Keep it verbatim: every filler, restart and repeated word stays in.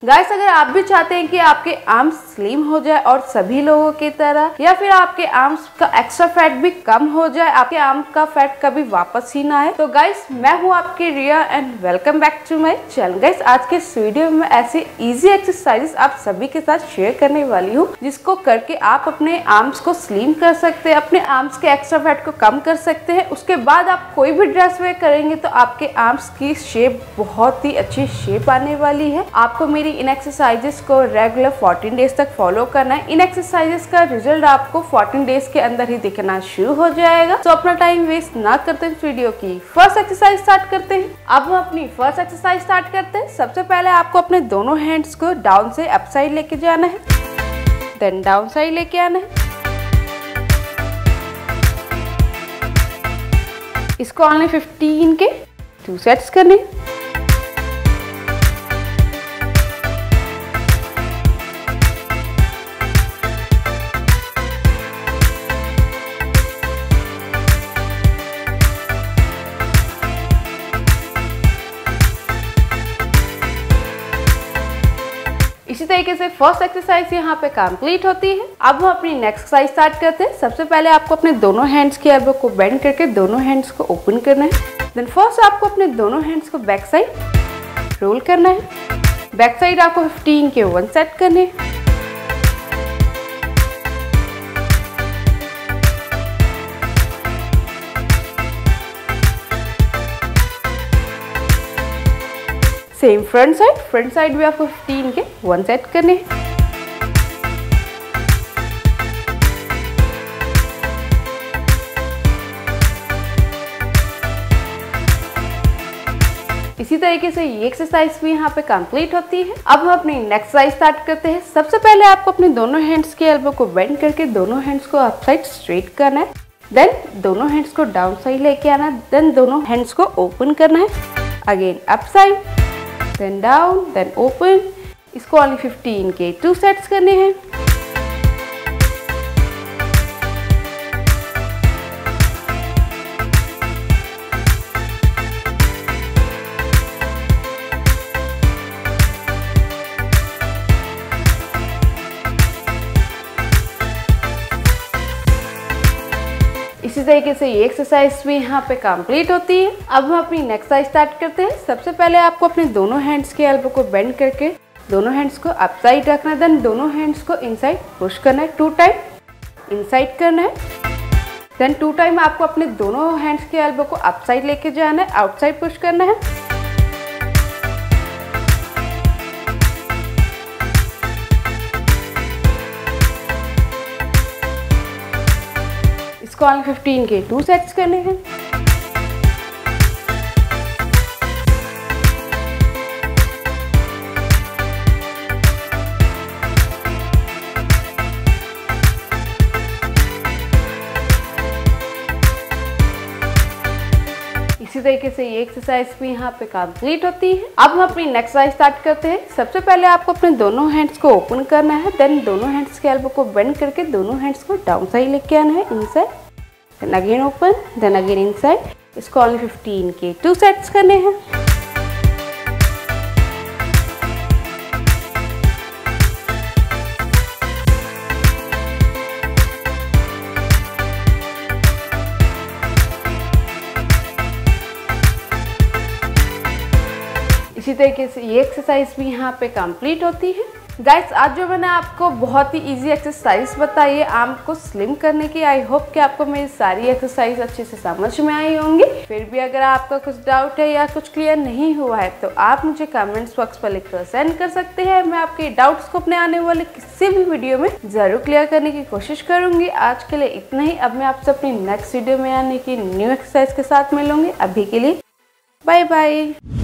Guys अगर आप भी चाहते हैं कि आपके आर्म्स स्लिम हो जाए और सभी लोगों की तरह, या फिर आपके आर्म्स का एक्स्ट्रा फैट भी कम हो जाए, आपके आर्म का फैट कभी वापस ही ना आए, तो गाइस मैं हूं आपकी Riya and welcome back to my channel. Guys आज के इस वीडियो में ऐसे इजी एक्सरसाइजेस आप सभी के साथ शेयर करने वाली हूँ, जिसको करके आप अपने आर्म्स को स्लिम कर सकते हैं, अपने आर्म्स के एक्स्ट्रा फैट को कम कर सकते हैं। उसके बाद आप कोई भी ड्रेस वेयर करेंगे तो आपके आर्म्स की शेप बहुत ही अच्छी शेप आने वाली है। आपको मेरी इन एक्सरसाइजेस को रेगुलर फोर्टीन डेज तक फॉलो करना है। इन एक्सरसाइजेस का रिजल्ट आपको फोर्टीन डेज के अंदर ही दिखना शुरू हो जाएगा। तो अपना टाइम वेस्ट ना करते इस वीडियो की फर्स्ट एक्सरसाइज स्टार्ट करते हैं। अब हम अपनी फर्स्ट एक्सरसाइज स्टार्ट करते हैं। सबसे पहले आपको अपने दोनों हैंड्स को डाउन से अप साइड लेके जाना है, देन डाउन साइड लेके आना है। इसको ओनली फिफ्टीन के टू सेट्स करने हैं। इसी तरीके से फर्स्ट एक्सरसाइज यहाँ पे कंप्लीट होती है। अब हम अपनी नेक्स्ट एक्सरसाइज स्टार्ट करते हैं। सबसे पहले आपको अपने दोनों हैंड्स के एल्बो को बेंड करके दोनों हैंड्स को ओपन करना है। देन फर्स्ट आपको अपने दोनों हैंड्स को बैक साइड रोल करना है। बैक साइड आपको फिफ्टीन के वन सेट करने हैं। Same front side front side भी आपको फिफ्टीन के वन सेट करने हैं। इसी तरीके से ये एक्सरसाइज भी यहाँ पे कंप्लीट होती है। अब हम अपनी नेक्स्ट एक्सरसाइज स्टार्ट करते हैं। सबसे पहले आपको अपने दोनों हैंड्स के एल्बो को बेंड करके दोनों हैंड्स को अप साइड स्ट्रेट करना है। देन दोनों हैंड्स को डाउन साइड लेके आना है। देन दोनों हैंड्स को ओपन करना है। Again up side, then down, then open. इसको ओनली फिफ्टीन के टू सेट्स करने हैं। इसी तरीके से ये एक्सरसाइज भी यहाँ पे कंप्लीट होती है। अब हम अपनी नेक्स्ट एक्सरसाइज स्टार्ट करते हैं। सबसे पहले आपको अपने दोनों हैंड्स के एल्बो को बेंड करके दोनों हैंड्स को अप साइड रखना है। देन दोनों हैंड्स को इनसाइड पुश करना है। टू टाइम इनसाइड करना है। देन टू टाइम आपको अपने दोनों हैंड्स के एल्बो को अप साइड लेके जाना है, आउटसाइड पुश करना है। इसको ऑन फिफ्टीन के टू सेट्स करने हैं। इसी तरीके से ये एक्सरसाइज भी यहाँ पे कंप्लीट होती है। अब हम अपनी नेक्स्ट एक्सरसाइज स्टार्ट करते हैं। सबसे पहले आपको अपने दोनों हैंड्स को ओपन करना है। देन दोनों हैंड्स के एल्बो को बेंड करके दोनों हैंड्स को डाउन साइड लेके आना है, inside, then again open, then again inside. इसको ओनली फिफ्टीन के टू सेट्स करने हैं। इसी तरीके से ये एक्सरसाइज भी यहाँ पे कंप्लीट होती है। गाइस आज जो मैंने आपको बहुत ही इजी एक्सरसाइज बताई है आर्म को स्लिम करने की, आई होप कि आपको मेरी सारी एक्सरसाइज अच्छे से समझ में आई होंगी। फिर भी अगर आपका कुछ डाउट है या कुछ क्लियर नहीं हुआ है तो आप मुझे कमेंट्स बॉक्स पर लिखकर सेंड कर सकते हैं। मैं आपके डाउट्स को अपने आने वाले किसी भी वीडियो में जरूर क्लियर करने की कोशिश करूंगी। आज के लिए इतना ही। अब मैं आपसे अपनी नेक्स्ट वीडियो में आने की न्यू एक्सरसाइज के साथ मिलूंगी। अभी के लिए बाय बाय।